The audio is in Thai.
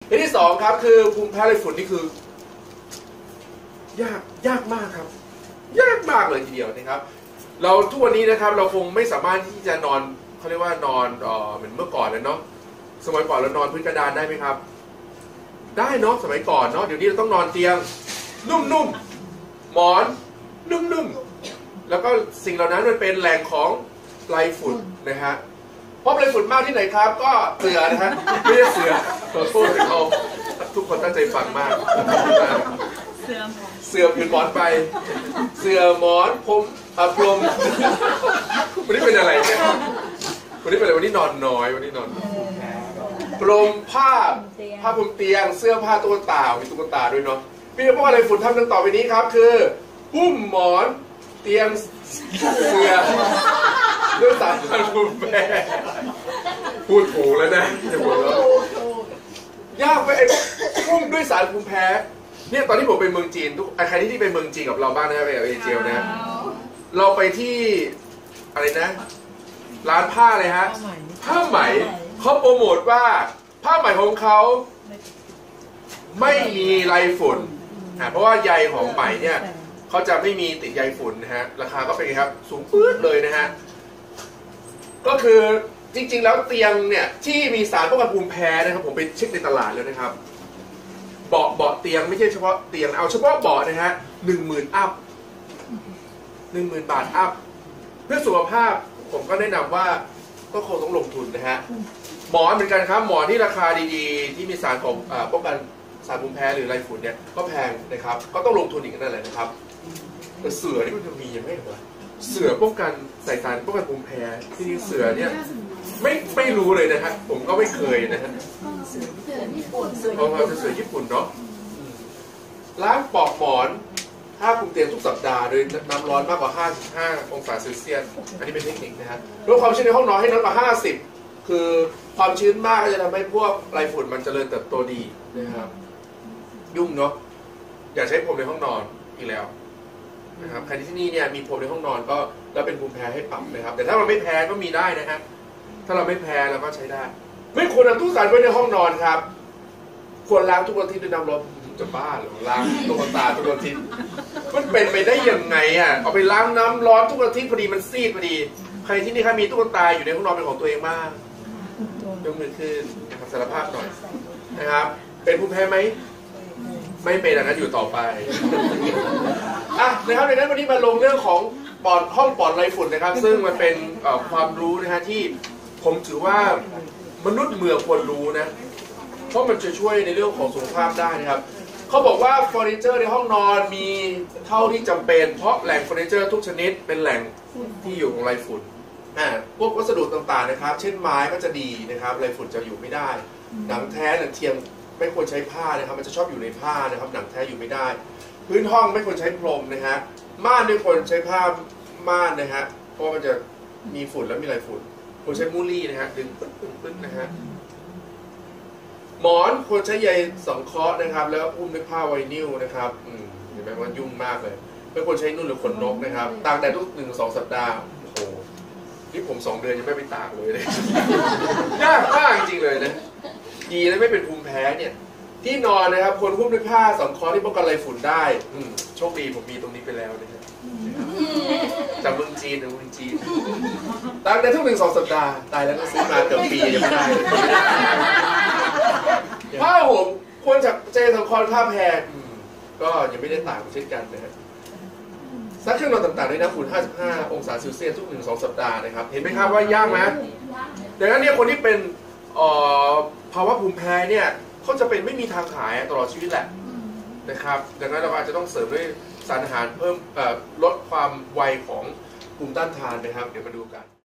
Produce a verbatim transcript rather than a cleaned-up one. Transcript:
เหตุที่สองครับคือภูมิแพ้ไรฝุ่นนี่คือยากยากมากครับยากมากเลยทีเดียวนะครับเราทุกวันนี้นะครับเราคงไม่สามารถที่จะนอนเขาเรียกว่านอนเอ่อเหมือนเมื่อก่อนแล้วเนาะสมัยก่อนเรานอนพื้นกระดานได้ไหมครับได้เนาะสมัยก่อนเนาะเดี๋ยวนี้เราต้องนอนเตียงนุ่มๆหมอนนุ่มๆแล้วก็สิ่งเหล่านั้นมันเป็นแหล่งของไรฝุ่นนะฮะพบไรฝุ่นมากที่ไหนครับก็เสือนะฮะไม่ใช่เสือขอโทษเราทุกคนตั้งใจฟังมากเสือเสือผืนหมอนไปเสือหมอนผมอ่ะพรมวันนี้เป็นอะไรเนี่ยวันนี้เป็นอะไรวันนี้นอนน้อยวันนี้นอนพรมผ้าผ้าพรมเตียงเสื้อผ้าตุ๊กตามีตุ๊กตาด้วยเนาะพี่จะพูดอะไรฝุ่นทำดังต่อไปนี้ครับคือหุ้มหมอนเตียงเสือด้วยสารพันธุ์ภูมิแพ้พูดถูกแล้วนะจะพูดแล้วยากไปไอ้หุ้มด้วยสารภูมิแพ้เนี่ยตอนที่ผมไปเมืองจีนทุกใครที่ที่ไปเมืองจีนกับเราบ้างนะไปกับเอเจลนะเราไปที่อะไรนะร้านผ้าอะไรฮะผ้าไหมเขาโปรโมทว่าผ้าไหมของเขาไม่มีไรฝุ่นเพราะว่าใยของไหมเนี่ยเขาจะไม่มีติดใยฝุ่นนะฮะราคาก็เป็นไงครับสูงปื๊ดเลยนะฮะก็คือจริงๆแล้วเตียงเนี่ยที่มีสารป้องกันภูมิแพ้นะครับผมไปเช็คในตลาดแล้วนะครับเบาะเบาะเตียงไม่ใช่เฉพาะเตียงเอาเฉพาะเบาะนะฮะหนึ่งหมื่นอัพหนึ่งหมื่นบาทอัพเพื่อสุขภาพผมก็แนะนำว่าก็คงต้องลงทุนนะฮะหมอนเหมือนกันครับหมอนที่ราคาดีๆที่มีสารของป้องกันสารภูมิแพ้หรือไรฝุ่นเนี่ยก็แพงนะครับก็ต้องลงทุนอีกนั่นแหละนะครับแต่เสือนี่มันจะมียังไงวะเสือป้องกันใส่สารป้องกันภูมิแพ้ที่จริงเสือเนี่ยไม่ไม่รู้เลยนะฮะผมก็ไม่เคยนะฮะเสือญี่ปุ่นเสือเสือญี่ปุ่นเนาะล้างปลอกหมอนถ้าคุมเตียงทุกสัปดาห์โดยน้ำร้อนมากกว่าห้าสิบห้าองศาเซลเซียสอันนี้เป็นเทคนิคนะฮะลดความชื้นในห้องนอนให้น้อยกว่าห้าสิบคือความชื้นมากก็จะทำให้พวกไรฝุ่นมันเจริญเติบโตดีนะครับยุ่งเนาะอย่าใช้พรมในห้องนอนอีกแล้วนะครับใครที่นี่เนี่ยมีพรมในห้องนอนก็แล้วเป็นภูมิแพ้ให้ปรับนะครับแต่ถ้ามันไม่แพ้ก็มีได้นะฮะถ้าเราไม่แพ้เราก็ใช้ได้ไม่ควรเอาตู้สารไว้ในห้องนอนครับควรล้างทุกอาทิตย์ด้วยน้ำร้อนจะบ้าหรือล้างตุ๊กตาทุกอาทิตย์มันเป็นไปได้ยังไงอ่ะเอาไปล้างน้ำร้อนทุกอาทิตย์พอดีมันซีดพอดีใครที่นี่ครับมีตุ๊กตาอยู่ในห้องนอนเป็นของตัวเองบ้างยกมือขึ้นสารภาพหน่อยนะครับเป็นภูมิแพ้ไหมไม่เป็นอย่างนั้นอยู่ต่อไปอ่ะนะครับในนั้นวันนี้มาลงเรื่องของปอดห้องปลอดไรฝุ่นนะครับซึ่งมันเป็นความรู้นะฮะที่ผมถือว่ามนุษย์เมืองควรรู้นะเพราะมันจะช่วยในเรื่องของสุขภาพได้นะครับเขาบอกว่าเฟอร์นิเจอร์ในห้องนอนมีเท่าที่จำเป็นเพราะแหล่งเฟอร์นิเจอร์ทุกชนิดเป็นแหล่งที่อยู่ของไรฝุ่นอ่าพวกวัสดุต่างๆนะครับเช่นไม้ก็จะดีนะครับไรฝุ่นจะอยู่ไม่ได้หนังแท้หนังเทียมไม่ควรใช้ผ้านะครับมันจะชอบอยู่ในผ้านะครับหนังแท้อยู่ไม่ได้พื้นห้องไม่ควรใช้พรมนะฮะม่านไม่ควรใช้ผ้าม่านนะฮะเพราะมันจะมีฝุ่นแล้วมีไรฝุ่นควรใช้มูลี่นะฮะดึงปึ๊ดปึ๊ดปึ๊ดนะฮะหมอนควรใช้ใยสังเคราะห์นะครับแล้วอุ้มด้วยผ้าไวนิลนะครับอืมเห็นไหมว่ายุ่งมากเลยไม่ควรใช้นุ่นหรือขนนกนะครับตากแดดทุกหนึ่งสองสัปดาห์โอ้โหนี่ผมสองเดือนยังไม่ไปตากเลยเลยยากมากจริงเลยนะดีแล้วไม่เป็นภูมิแพ้เนี่ยที่นอนนะครับควรหุ้มด้วยผ้าสังเคราะห์ที่ป้องกันไรฝุ่นได้อืมโชคดีผมมีตรงนี้ไปแล้วนะครับจากเมืองจีนถึงเมืองจีนตากแดดทุกหนึ่งสองสัปดาห์ตายแล้วก็ซื้อมาเกือบปียังไม่ได้ผ้าห่มควรจากเจสังเคราะห์ผ้าแพรก็ยังไม่ได้ตากเช่นกันนะครับซักเครื่องนอนต่างๆด้วยน้ำอุ่นห้าสิบห้าองศาเซลเซียสทุกหนึ่งสองสัปดาห์นะครับเห็นไหมครับว่ายากไหมดังนั้นเนี่ยคนที่เป็นภาวะภูมิแพ้เนี่ยเขาจะเป็นไม่มีทางหายตลอดชีวิตแหละนะครับดังนั้นเราอาจจะต้องเสริมด้วยสารอาหารเพิ่มลดความไวของภูมิต้านทานนะครับเดี๋ยวมาดูกัน